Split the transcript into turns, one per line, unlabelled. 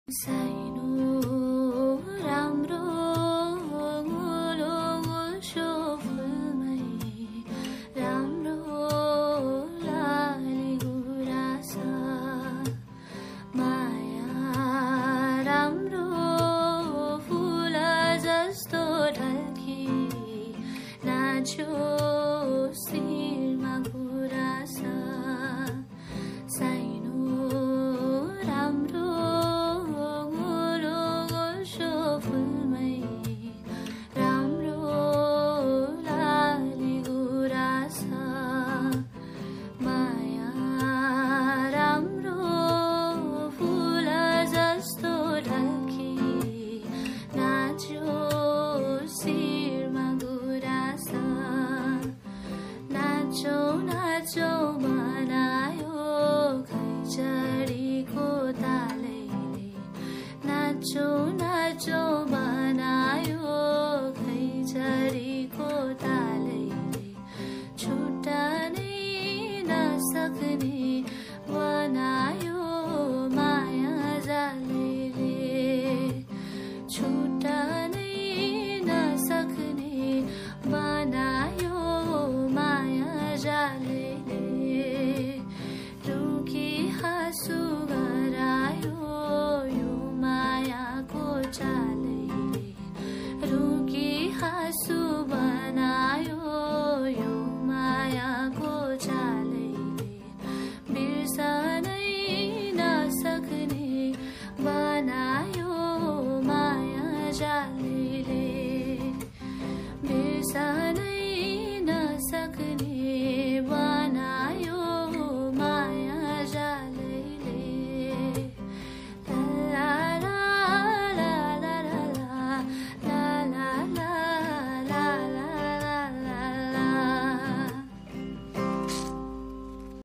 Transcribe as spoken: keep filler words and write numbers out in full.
साइनो राम्रो गोलो गोल्छो फुलमै राम्रो लाली गुराँस माया राम्रो फुल जस्तो ढल्की नाच्यो शिरमा गुराँस साइनो राम्रो नाचो मनायो खैँचडीको तालैले नाचो नाचो